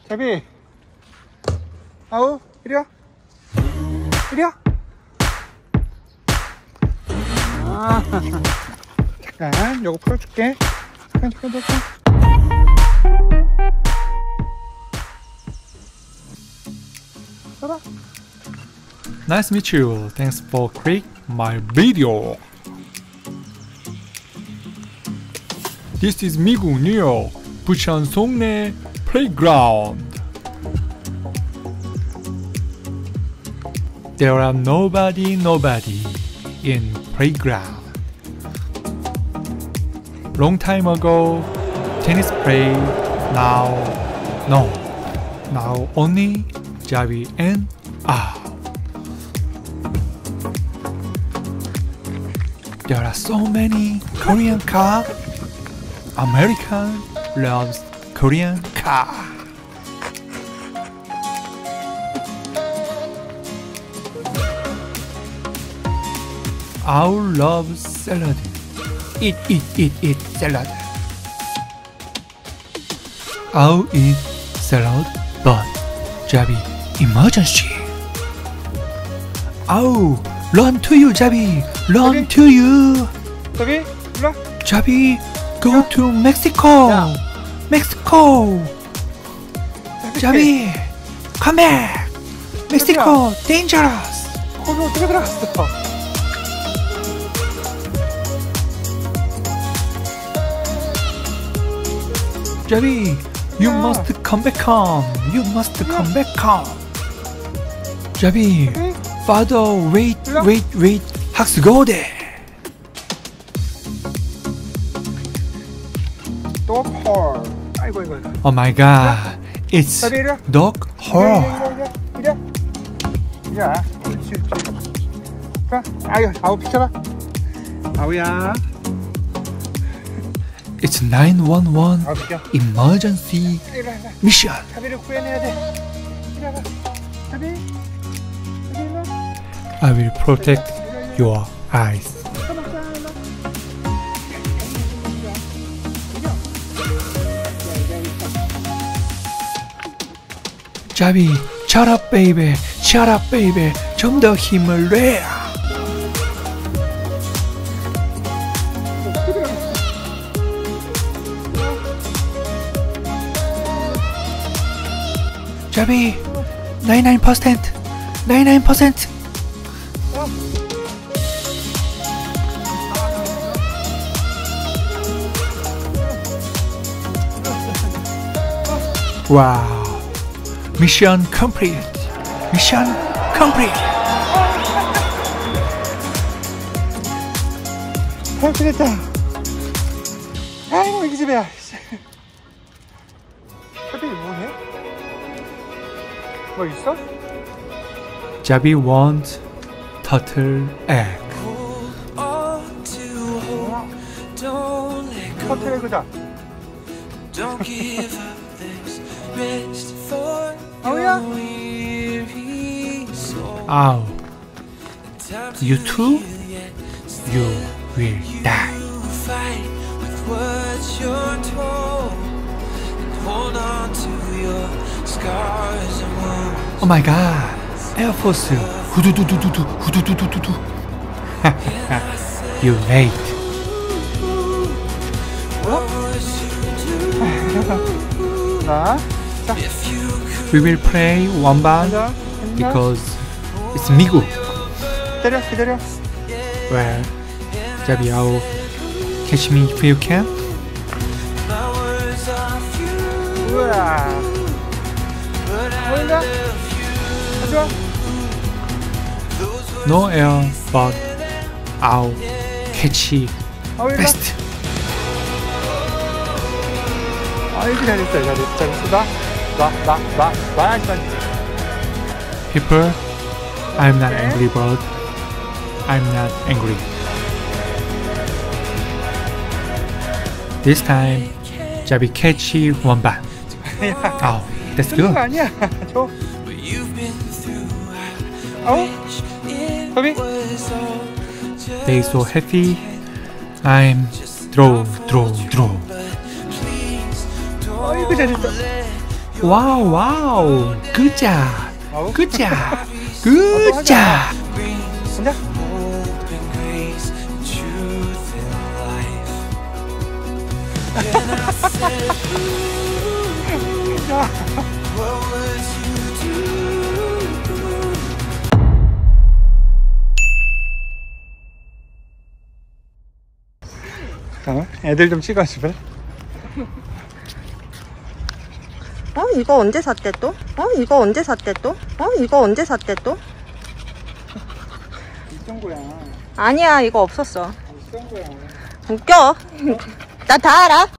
자비. 아우, 이리와. 이리와. 아, 잠깐, 요거 풀어줄게. 잠깐. 봐봐. Nice to meet you. Thanks for click my video. This is 미국 뉴욕 부천 송내 playground. There are nobody in playground. Long time ago, tennis play. Now only Javi and There are so many Korean car. American loves Korean car. Our love salad. Eat salad. I'll eat salad, but Javi, emergency. Oh, run to you, Javi. Run to you. 자비, 일로와. Javi, go to Mexico. Yeah. Mexico. Javi, come back. Mexico, dangerous. 거기 어떻게 들어갔어? Javi, you must come back home. You must come back home. Javi, father, wait. 학수고대. Dog hole. 아이고. Oh my God, it's 자비, 이리와. dog hole. 이리와. 옳지. 자, 아우 비켜봐. 아우야. It's 911 아우 비켜. emergency 이리와. mission. 자비를 구해내야 돼. 이리와. 자비. 일로와. I will protect your eyes. Javi, shut up, baby. 좀 더 힘을 내. Javi, 99%. Wow. Mission complete. 탈출했다. 아이고 이 집이야. 자비 뭐해? 뭐 있어? Javi wants turtle egg. 호텔에 그자. 아우야. Ow. You too? You will die. Oh my God. Air Force. 후두두두두두. You late. 자, We will play one band because it's 미국. 기다려. Well, Javi, I'll catch me if you can. 우와. 보인다? 가져와. No air, but I'll catch it best. 아이고 잘했어. 나. People, I'm not angry bird. I'm not angry. This time, Javi catch one band. Oh, that's 쓰는 거 good. 아니야. 줘. 아우. 자비. They so happy. I'm draw. 아이고 잘했어. 와우 와우. Good job. 아우. Good job. Good job. 혼자? 잠깐만, 애들 좀 찍어주래. 이거 언제 샀대 또? 이거 언제 샀대 또? 이거 언제 샀대 또? 있던 거야. 아니야, 이거 없었어. 있던 거야. 웃겨. 나 다 알아.